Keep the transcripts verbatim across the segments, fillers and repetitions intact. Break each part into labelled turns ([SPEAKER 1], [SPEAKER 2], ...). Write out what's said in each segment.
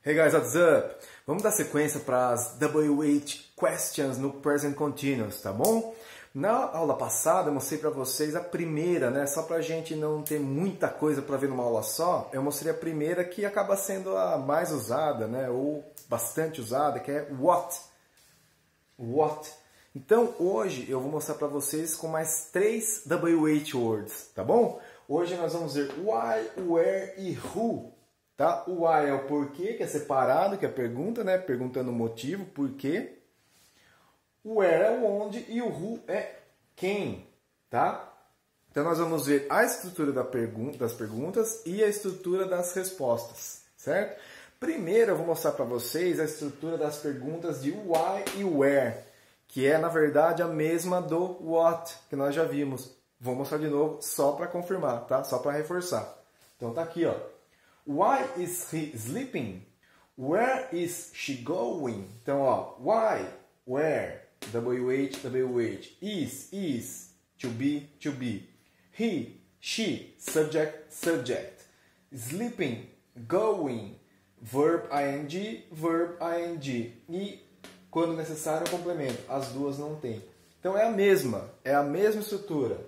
[SPEAKER 1] Hey guys, what's up? Vamos dar sequência para as W H questions no Present Continuous, tá bom? Na aula passada eu mostrei para vocês a primeira, né? Só para a gente não ter muita coisa para ver numa aula só, eu mostrei a primeira que acaba sendo a mais usada, né? Ou bastante usada, que é what. What. Então hoje eu vou mostrar para vocês com mais três W H words, tá bom? Hoje nós vamos ver why, where e who. Tá? O why é o porquê, que é separado, que é a pergunta, né? Perguntando o motivo, porquê. O where é o onde e o who é quem, tá? Então nós vamos ver a estrutura da pergun das perguntas e a estrutura das respostas, certo? Primeiro eu vou mostrar para vocês a estrutura das perguntas de why e where, que é na verdade a mesma do what, que nós já vimos. Vou mostrar de novo só para confirmar, tá? Só para reforçar. Então tá aqui, ó. Why is he sleeping? Where is she going? Então, ó, why, where, W H, W H, is, is, to be, to be, he, she, subject, subject, sleeping, going, verb ing, verb ing, e quando necessário o complemento, as duas não tem. Então é a mesma, é a mesma estrutura.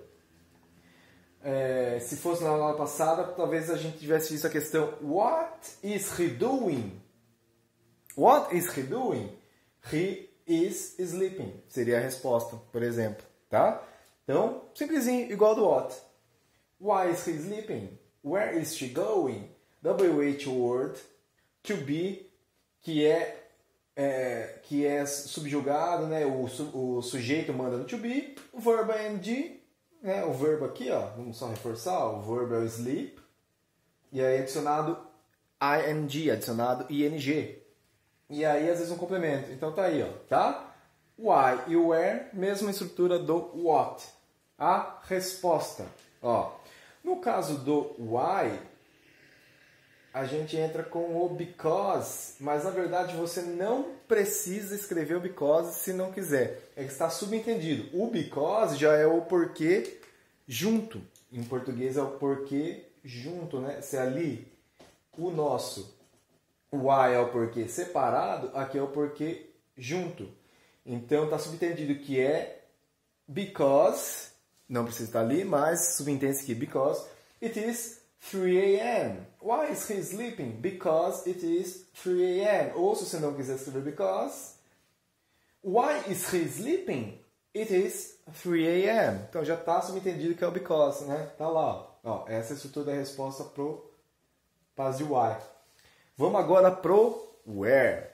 [SPEAKER 1] É, se fosse na aula passada, talvez a gente tivesse visto a questão what is he doing? What is he doing? He is sleeping. Seria a resposta, por exemplo. Tá? Então, simplesinho, igual do what. Why is he sleeping? Where is she going? W H word. To be, que é, é, que é subjugado, né? o, o sujeito manda no to be. O verbo ing. É, o verbo aqui, ó, vamos só reforçar, o verbo é o sleep, e aí adicionado ing, adicionado ing. E aí, às vezes, um complemento. Então tá aí, ó, tá? Why e where, mesma estrutura do what. A resposta, ó. No caso do why, a gente entra com o because, mas na verdade você não precisa escrever o because se não quiser. É que está subentendido. O because já é o porquê junto. Em português é o porquê junto, né? Se ali o nosso why é o porquê separado, aqui é o porquê junto. Então está subentendido que é because, não precisa estar ali, mas subentende-se que because it is three A M Why is he sleeping? Because it is three A M Ou se você não quiser escrever because, why is he sleeping? It is three A M Então já está subentendido que é o because, né? Tá lá, ó. Essa é a estrutura da resposta pro passo de why. Vamos agora pro where.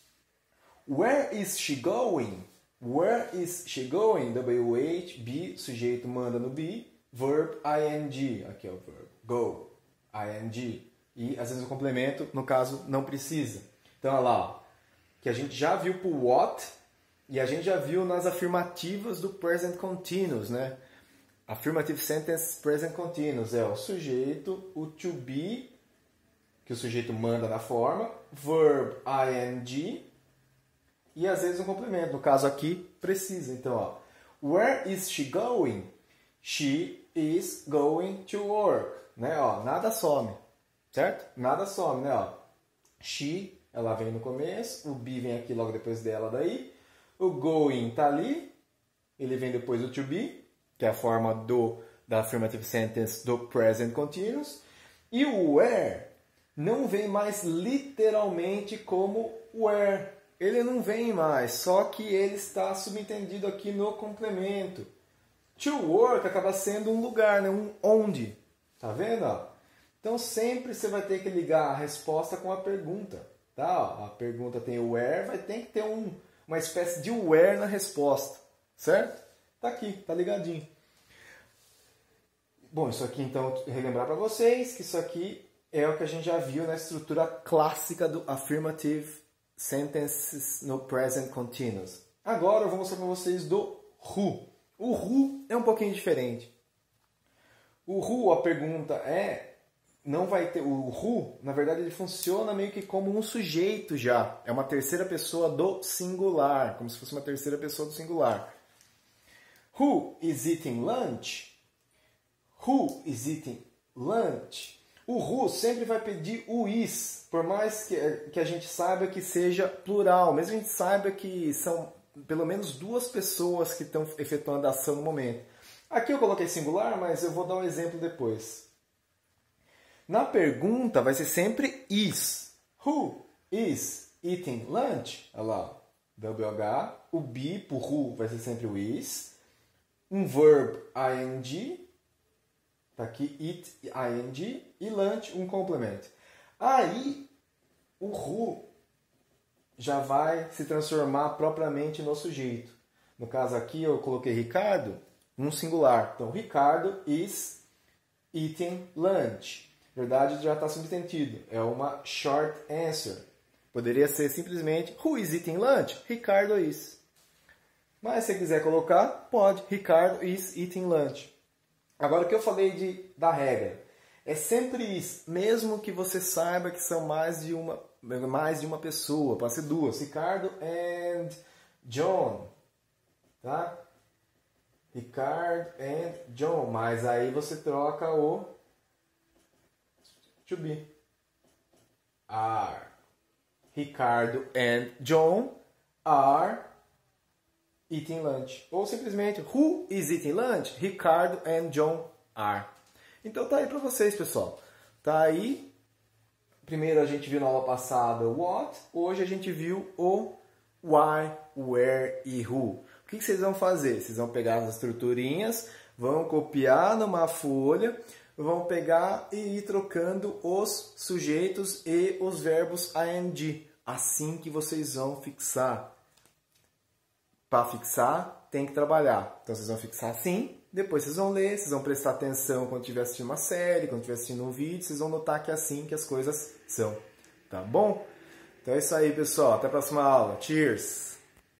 [SPEAKER 1] Where is she going? Where is she going? W H, be, sujeito manda no be, verb ing, aqui é o verbo, go, ing, e às vezes o complemento, no caso, não precisa. Então, olha lá, ó, que a gente já viu pro what, e a gente já viu nas afirmativas do present continuous, né? Affirmative sentence present continuous é o sujeito, o to be, que o sujeito manda na forma, verb ing, e às vezes um complemento. No caso aqui, precisa. Então, ó, where is she going? She is going to work. Né? Ó, nada some. Certo? Nada some, né? Ó, she, ela vem no começo. O be vem aqui logo depois dela daí. O going tá ali. Ele vem depois do to be, que é a forma do, da affirmative sentence do present continuous. E o where não vem mais literalmente como where. Ele não vem mais, só que ele está subentendido aqui no complemento. To work acaba sendo um lugar, né? Um onde. Tá vendo? Então sempre você vai ter que ligar a resposta com a pergunta. Tá? A pergunta tem o where, vai ter que ter um, uma espécie de where na resposta. Certo? Tá aqui, tá ligadinho. Bom, isso aqui então, relembrar para vocês que isso aqui é o que a gente já viu na estrutura clássica do affirmative sentences no present continuous. Agora eu vou mostrar para vocês do who. O who é um pouquinho diferente. O who, a pergunta é, não vai ter, o who, na verdade ele funciona meio que como um sujeito já. É uma terceira pessoa do singular, como se fosse uma terceira pessoa do singular. Who is eating lunch? Who is eating lunch? O O who sempre vai pedir o is, por mais que, que a gente saiba que seja plural, mesmo a gente saiba que são pelo menos duas pessoas que estão efetuando a ação no momento. Aqui eu coloquei singular, mas eu vou dar um exemplo depois. Na pergunta vai ser sempre is. Who is eating lunch? Olha lá, W H. O be, por who, vai ser sempre o is. Um verb, ing. Tá aqui, eat, ing. E lunch, um complemento. Aí, o who já vai se transformar propriamente no sujeito. No caso aqui, eu coloquei Ricardo, um singular. Então, Ricardo is eating lunch. Na verdade, já está subentendido. É uma short answer. Poderia ser simplesmente who is eating lunch? Ricardo is. Mas se você quiser colocar, pode. Ricardo is eating lunch. Agora, o que eu falei de, da regra? É sempre is, mesmo que você saiba que são mais de uma, mais de uma pessoa. Pode ser duas. Ricardo and John. Tá? Ricardo and John. Mas aí você troca o to be. Are. Ricardo and John are eating lunch. Ou simplesmente, who is eating lunch? Ricardo and John are. Então tá aí para vocês, pessoal. Tá aí. Primeiro a gente viu na aula passada o what. Hoje a gente viu o why, where e who. O que vocês vão fazer? Vocês vão pegar as estruturinhas, vão copiar numa folha, vão pegar e ir trocando os sujeitos e os verbos ing. Assim que vocês vão fixar. Para fixar, tem que trabalhar. Então vocês vão fixar assim, depois vocês vão ler, vocês vão prestar atenção quando estiver assistindo uma série, quando estiver assistindo um vídeo, vocês vão notar que é assim que as coisas são. Tá bom? Então é isso aí, pessoal. Até a próxima aula. Cheers!